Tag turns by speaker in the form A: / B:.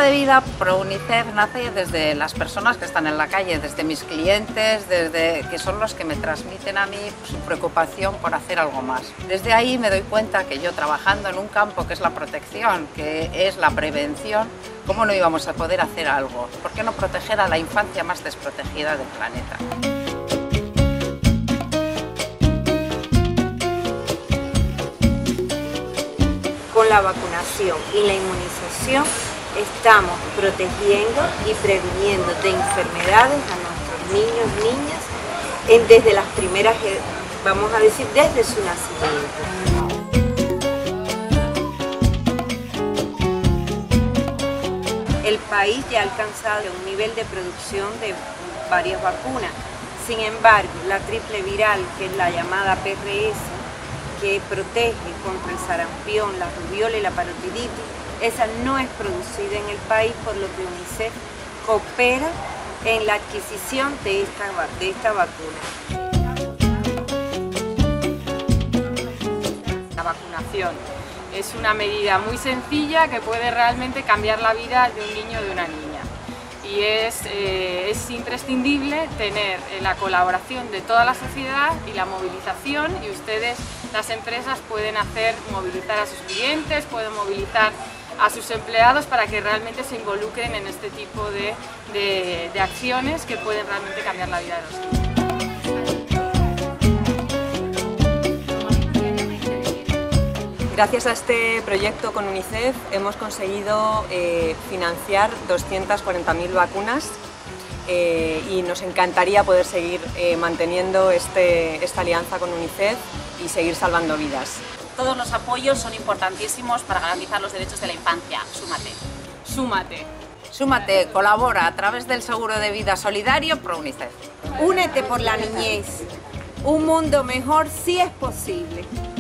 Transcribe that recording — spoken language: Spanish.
A: de vida Pro UNICEF nace desde las personas que están en la calle, desde mis clientes, que son los que me transmiten a mí su preocupación por hacer algo más. Desde ahí me doy cuenta que yo, trabajando en un campo que es la protección, que es la prevención, ¿cómo no íbamos a poder hacer algo? ¿Por qué no proteger a la infancia más desprotegida del planeta?
B: Con la vacunación y la inmunización estamos protegiendo y previniendo de enfermedades a nuestros niños y niñas desde las primeras, vamos a decir, desde su nacimiento. El país ya ha alcanzado un nivel de producción de varias vacunas. Sin embargo, la triple viral, que es la llamada PRS, que protege contra el sarampión, la rubiola y la parotiditis, esa no es producida en el país, por lo que UNICEF coopera en la adquisición de esta vacuna.
C: La vacunación es una medida muy sencilla que puede realmente cambiar la vida de un niño o de una niña. Y es imprescindible tener la colaboración de toda la sociedad y la movilización, y ustedes, las empresas, pueden movilizar a sus clientes, pueden movilizar a sus empleados para que realmente se involucren en este tipo de acciones que pueden realmente cambiar la vida de los niños.
D: Gracias a este proyecto con UNICEF hemos conseguido financiar 240.000 vacunas y nos encantaría poder seguir manteniendo esta alianza con UNICEF y seguir salvando vidas.
E: Todos los apoyos son importantísimos para garantizar los derechos de la infancia. Súmate.
C: Súmate.
A: Súmate, colabora a través del seguro de vida solidario Pro UNICEF.
B: Únete por la niñez. Un mundo mejor sí es posible.